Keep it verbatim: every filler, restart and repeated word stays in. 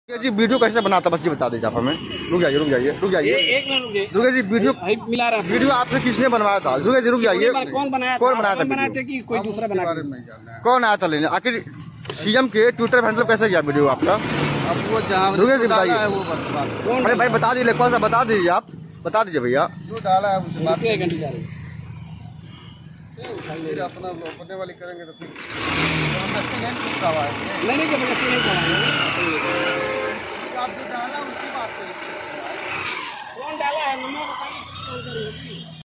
जी video कैसे बनाता बस ये बता दीजिए आप हमें। रुक जाइए रुक जाइए रुक जाइए एक मिनट रुकिए। रुक जी वीडियो मिला रहा वीडियो आपने किसने बनवाया था? रुक जी रुक जाइए। कौन बनाया कौन बनाया था? बनाया था कि कोई दूसरा बना? कौन आया था लेने? आखिर सीएम के ट्विटर हैंडल कैसे गया वीडियो आपका? अब वो जहाँ रुक जी बताइए। कौन? भाई बता दीजिए कौन सा बता दीजिए आप बता दीजिए भैया। जो डाला है उससे बात एक घंटे जा रही है। फिर अपना अपने वाली करेंगे तो फिर नहीं हुआ है। नहीं नहीं जबरदस्ती नहीं कराएंगे। आप जो डाला उसकी बात करेंगे। कौन डाला है? मम्मा बताइए।